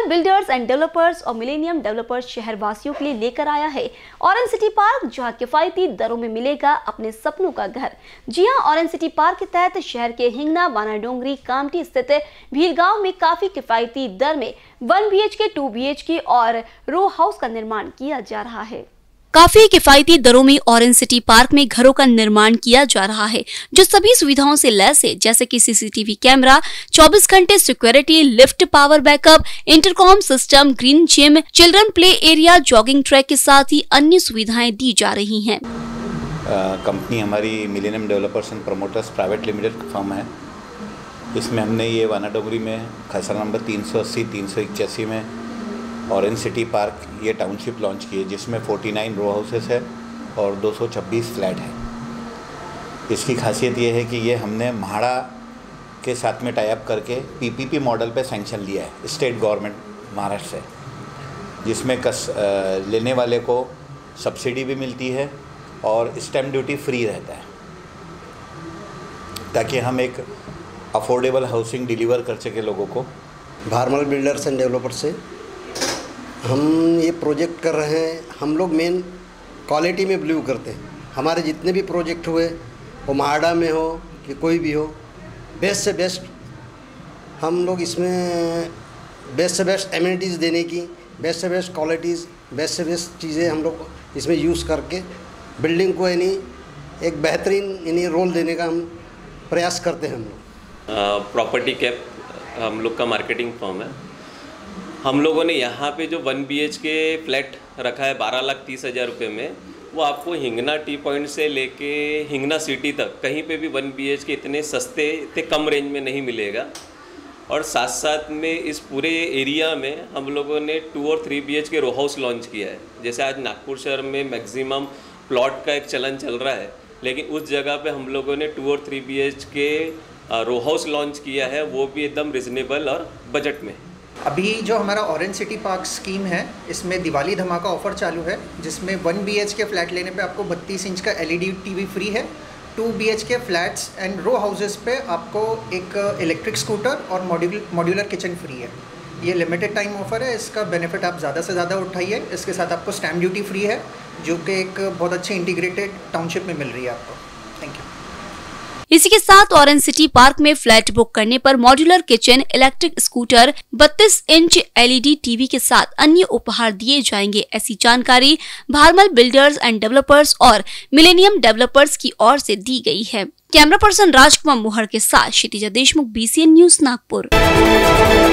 Bharmal builders and developers और millennium developers शहरवासियों के लिए लेकर आया है ऑरेंज सिटी पार्क, जहां किफायती दरों में मिलेगा अपने सपनों का घर। जी हां, ऑरेंज सिटी पार्क के तहत शहर के हिंगना, बानाडोंगरी, कामठी स्थित भीलगांव में काफी किफायती दर में 1 BHK, 2 BHK और रो हाउस का निर्माण किया जा रहा है। काफी किफायती दरों में ऑरेंज सिटी पार्क में घरों का निर्माण किया जा रहा है, जो सभी सुविधाओं से लैस है, जैसे कि CCTV कैमरा, 24 घंटे security, lift, power backup, intercom system, green gym, children play area, jogging track के साथ ही अन्य सुविधाएं दी जा रही हैं। कंपनी हमारी millennium developers and promoters private limited firm है। इसमें हमने ये बानाडोंगरी में खसरा नंबर 380, 381 में ऑरेंज सिटी पार्क ये टाउनशिप लॉन्च की है, जिसमें 49 रो हाउसेस है और 226 फ्लैट है। इसकी खासियत ये है कि ये हमने म्हाड़ा के साथ में टाई अप करके PPP मॉडल पे सैंक्शन लिया है स्टेट गवर्नमेंट महाराष्ट्र से, जिसमें लेने वाले को सब्सिडी भी मिलती है और स्टैम्प ड्यूटी फ्री रहता है, ताकि हम एक अफोर्डेबल हाउसिंग डिलीवर कर सके लोगों को। भारमल बिल्डर्स एंड डेवलपर्स से हम ये प्रोजेक्ट कर रहे हैं। हम लोग मेन क्वालिटी में बिलीव करते हैं। हमारे जितने भी प्रोजेक्ट हुए, वो म्हाड़ा में हो कि कोई भी हो, बेस्ट से बेस्ट हम लोग इसमें बेस्ट से बेस्ट एमिनिटीज़ देने की, बेस्ट से बेस्ट क्वालिटीज़, बेस्ट से बेस्ट चीज़ें हम लोग इसमें यूज़ करके बिल्डिंग को यानी एक बेहतरीन रोल देने का हम प्रयास करते हैं। हम लोग प्रॉपर्टी कैप हम लोग का मार्केटिंग फर्म है। हम लोगों ने यहाँ पे जो 1 BHK फ्लैट रखा है 12,30,000 रुपये में, वो आपको हिंगना टी पॉइंट से लेके हिंगना सिटी तक कहीं पे भी 1 BHK इतने सस्ते, इतने कम रेंज में नहीं मिलेगा। और साथ साथ में इस पूरे एरिया में हम लोगों ने 2 और 3 BHK रो हाउस लॉन्च किया है। जैसे आज नागपुर शहर में मैक्सिमम प्लॉट का एक चलन चल रहा है, लेकिन उस जगह पे हम लोगों ने 2 और 3 BHK रो हाउस लॉन्च किया है, वो भी एकदम रिजनेबल और बजट में। अभी जो हमारा ऑरेंज सिटी पार्क स्कीम है, इसमें दिवाली धमाका ऑफ़र चालू है, जिसमें 1 BHK फ्लैट लेने पे आपको 32 इंच का LED TV फ्री है। 2 BHK flats and row houses पे आपको एक इलेक्ट्रिक स्कूटर और मॉड्यूलर किचन फ्री है। ये लिमिटेड टाइम ऑफर है, इसका बेनिफिट आप ज़्यादा से ज़्यादा उठाइए। इसके साथ आपको स्टैम्प ड्यूटी फ्री है, जो कि एक बहुत अच्छे इंटीग्रेटेड टाउनशिप में मिल रही है आपको। Thank you. इसी के साथ ऑरेंज सिटी पार्क में फ्लैट बुक करने पर modular kitchen, electric scooter, 32 inch LED TV के साथ अन्य उपहार दिए जाएंगे। ऐसी जानकारी भारमल बिल्डर्स एंड डेवलपर्स और मिलेनियम डेवलपर्स की ओर से दी गई है। कैमरा पर्सन राजकुमार मोहर के साथ क्षितिजा देशमुख, BCN न्यूज, नागपुर।